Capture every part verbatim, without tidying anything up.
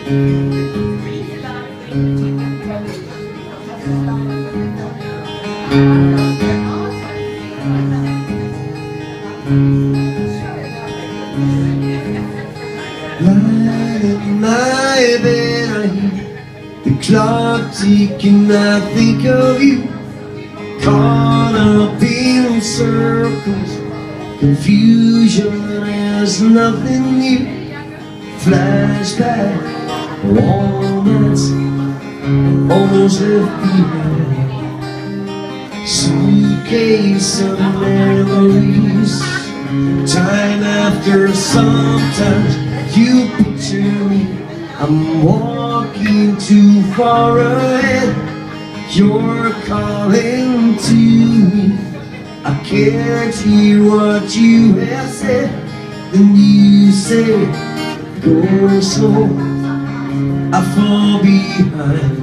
Lying in my bed, I hear the clock ticking. I think of you, caught up in circles. Confusion is nothing new. Flashback, all that's almost left behind. Suitcase of memories. Time after sometimes you picture me, I'm walking too far ahead. You're calling to me, I can't hear what you have said. Then you say, go slow, I fall behind.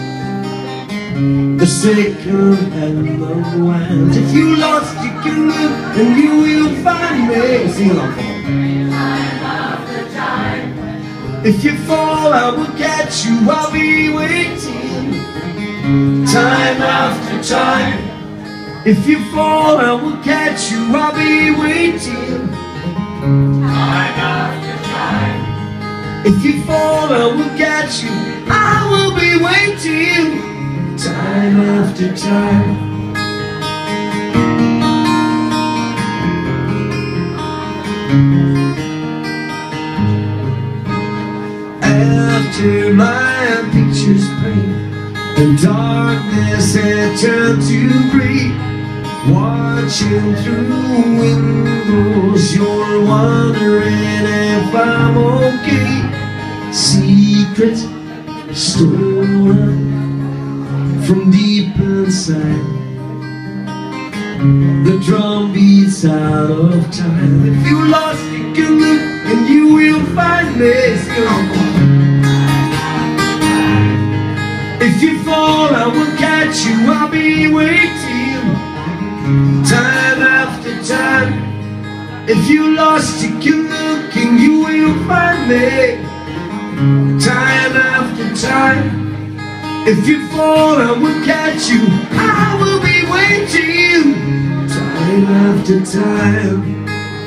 The second hand unwinds. If you lost, you can look and you will find me. Sing along, come on. Time after time. If you fall, I will catch you, I'll be waiting. Time after time. If you fall, I will catch you, I'll be waiting. Time after time. If you fall, I will catch you, I will be waiting. Time after time. After my pictures paint and darkness had turned to gray, watching through windows, you're wondering if I'm okay. Secret stolen from deep inside, the drum beats out of time. If you lost, you can look and you will find me. Sing on. If you fall, I will catch you, I'll be waiting. Time after time. If you lost, you can look and you will find me. Time after time. If you fall, I will catch you, I will be waiting. Time after time.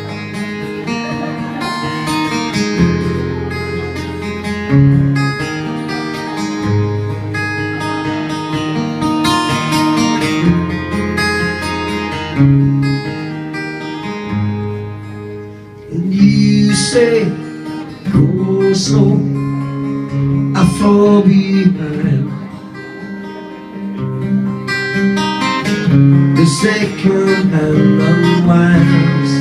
And you say, go slow, I fall behind. The second hand unwinds.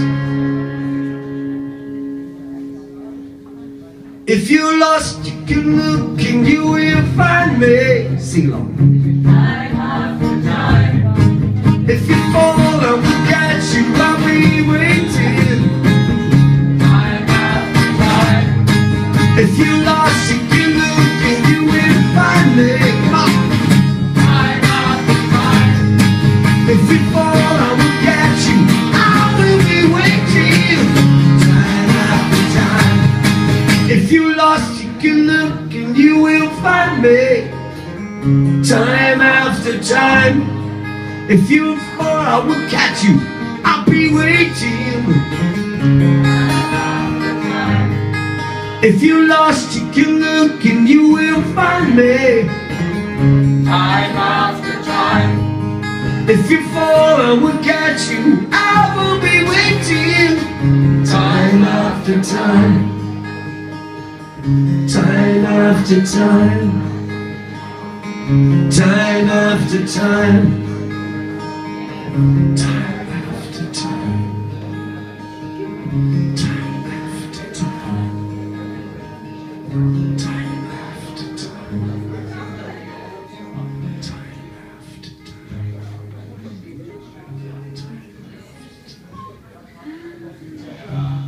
If you lost, you can look and you will find me. Sing along. Time after time. If you fall, I will catch you, I'll be waiting. Time after time. If you lost, you can look and you will find me. Come on. Time after time. If you fall, I will catch you, I will be waiting. Time after time. If you lost, you can look and you will find me. Time after time. If you fall, I will catch you, I'll be waiting. Time after time. If you lost, you can look and you will find me. Time after time. If you fall, I will catch you, I will be waiting. Time after time. Time after time. Time after time. Time after time. Time after time. Time after time.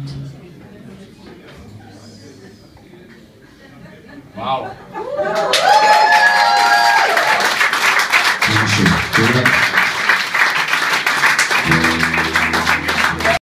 Wow.